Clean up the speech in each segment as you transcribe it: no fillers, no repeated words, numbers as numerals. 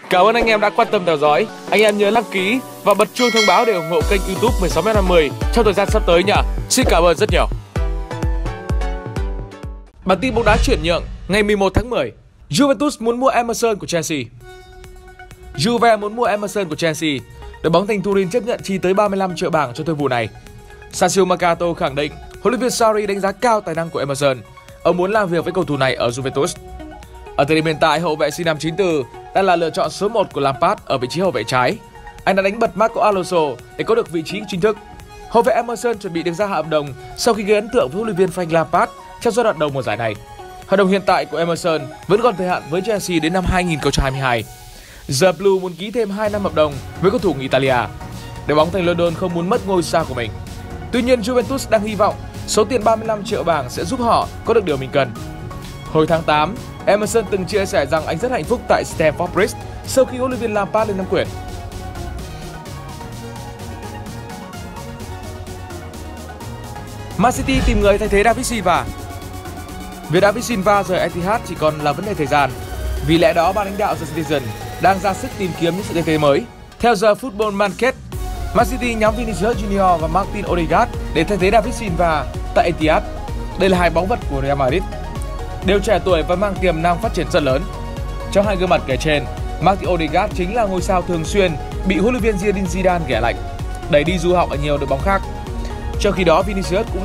Cảm ơn anh em đã quan tâm theo dõi. Anh em nhớ đăng ký và bật chuông thông báo để ủng hộ kênh YouTube 16m50 trong thời gian sắp tới nhé. Xin cảm ơn rất nhiều. Bản tin bóng đá chuyển nhượng ngày 11 tháng 10. Juventus muốn mua Emerson của Chelsea. Juve muốn mua Emerson của Chelsea. Đội bóng thành Turin chấp nhận chi tới 35 triệu bảng cho thương vụ này. Sassuolo Mercato khẳng định huấn luyện viên Sarri đánh giá cao tài năng của Emerson. Ông muốn làm việc với cầu thủ này ở Juventus. Ở thời điểm hiện tại, hậu vệ sinh năm 94 đang là lựa chọn số 1 của Lampard ở vị trí hậu vệ trái. Anh đã đánh bật Marco Alonso để có được vị trí chính thức. Hậu vệ Emerson chuẩn bị được gia hạn hợp đồng sau khi gây ấn tượng với huấn luyện viên Frank Lampard trong giai đoạn đầu mùa giải này. Hợp đồng hiện tại của Emerson vẫn còn thời hạn với Chelsea đến năm 2022. The Blue muốn ký thêm 2 năm hợp đồng với cầu thủ người Italia. Đội bóng thành London không muốn mất ngôi sao của mình. Tuy nhiên, Juventus đang hy vọng số tiền 35 triệu bảng sẽ giúp họ có được điều mình cần. Hồi tháng 8, Emerson từng chia sẻ rằng anh rất hạnh phúc tại Stamford Bridge sau khi huấn luyện viên Lampard lên nắm quyền. Man City tìm người thay thế David Silva. Việc David Silva rời Etihad chỉ còn là vấn đề thời gian. Vì lẽ đó, ban lãnh đạo The Citizen đang ra sức tìm kiếm những sự thay thế mới. Theo The Football Market, Man City nhắm Vinicius Junior và Martin Odegaard để thay thế David Silva tại Etihad. Đây là hai báu vật của Real Madrid, đều trẻ tuổi và mang tiềm năng phát triển rất lớn. Trong hai gương mặt kể trên, Martin Odegaard chính là ngôi sao thường xuyên bị huấn luyện viên Zinedine Zidane ghẻ lạnh, đẩy đi du học ở nhiều đội bóng khác. Trong khi đó, Vinicius cũng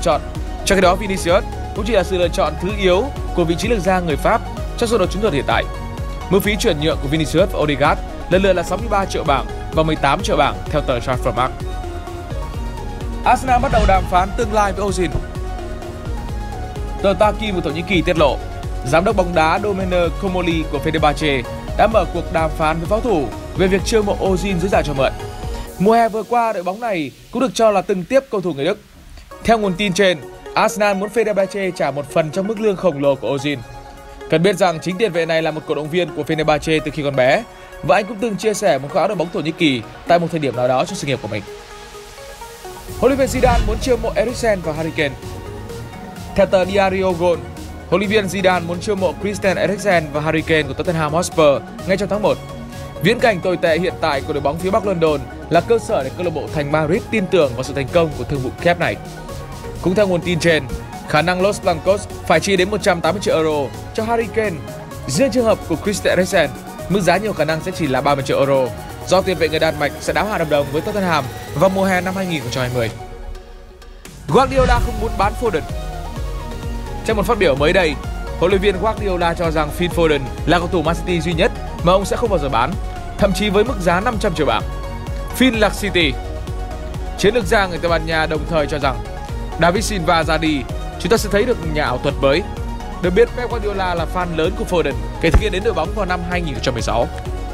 chỉ là sự lựa chọn thứ yếu của vị trí lược gia người Pháp trong sơ đồ chiến thuật hiện tại. Mức phí chuyển nhượng của Vinicius và Odegaard lần lượt là 63 triệu bảng và 18 triệu bảng theo tờ Transfermarkt. Arsenal bắt đầu đàm phán tương lai với Ozil. Tờ Takvim của Thổ Nhĩ Kỳ tiết lộ, giám đốc bóng đá Domenico Comoli của Fenerbahce đã mở cuộc đàm phán với pháo thủ về việc chiêu mộ Ozil dưới giải cho mượn. Mùa hè vừa qua, đội bóng này cũng được cho là từng tiếp cầu thủ người Đức. Theo nguồn tin trên, Arsenal muốn Fenerbahce trả một phần trong mức lương khổng lồ của Ozil. Cần biết rằng chính tiền vệ này là một cổ động viên của Fenerbahce từ khi còn bé, và anh cũng từng chia sẻ một áo đội bóng Thổ Nhĩ Kỳ tại một thời điểm nào đó trong sự nghiệp của mình. Huấn luyện viên Zidane muốn chiêu mộ Eriksen và Harry Kane. Theo tờ Diario Gol, huấn luyện viên Zidane muốn chiêu mộ Christian Eriksen và Harry Kane của Tottenham Hotspur ngay trong tháng 1. Viễn cảnh tồi tệ hiện tại của đội bóng phía Bắc London là cơ sở để câu lạc bộ thành Madrid tin tưởng vào sự thành công của thương vụ kép này. Cũng theo nguồn tin trên, khả năng Los Blancos phải chi đến 180 triệu euro cho Harry Kane. Riêng trường hợp của Christian Eriksen, mức giá nhiều khả năng sẽ chỉ là 30 triệu euro do tiền vệ người Đan Mạch sẽ đáo hạn hợp đồng với Tottenham vào mùa hè năm 2020. Guardiola không muốn bán Foden. Trong một phát biểu mới đây, huấn luyện viên Guardiola cho rằng Phil Foden là cầu thủ Man City duy nhất mà ông sẽ không bao giờ bán, thậm chí với mức giá 500 triệu bảng. Phil lạc City. Chiến lược gia người Tây Ban Nha đồng thời cho rằng David Silva ra đi, chúng ta sẽ thấy được nhà ảo thuật mới. Được biết, Pep Guardiola là fan lớn của Foden kể từ khi đến đội bóng vào năm 2016.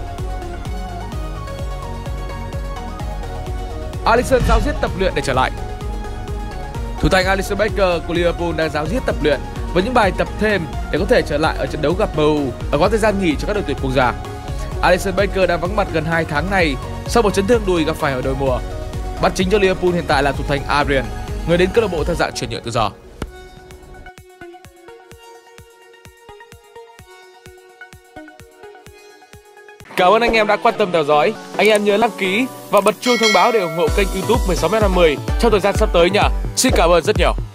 Alisson ráo riết tập luyện để trở lại. Thủ thành Alisson Becker của Liverpool đang ráo riết tập luyện với những bài tập thêm để có thể trở lại ở trận đấu gặp MU ở quãng thời gian nghỉ cho các đội tuyển quốc gia. Alisson Becker đã vắng mặt gần 2 tháng này sau một chấn thương đùi gặp phải ở đầu mùa. Bắt chính cho Liverpool hiện tại là thủ thành Adrian, người đến câu lạc bộ theo dạng chuyển nhượng tự do. Cảm ơn anh em đã quan tâm theo dõi. Anh em nhớ đăng ký và bật chuông thông báo để ủng hộ kênh YouTube 16m50 trong thời gian sắp tới nhé. Xin cảm ơn rất nhiều.